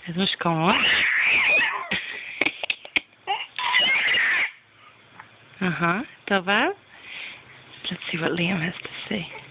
Vamos com on. Uh-huh. Tova. Let's see what Liam has to say.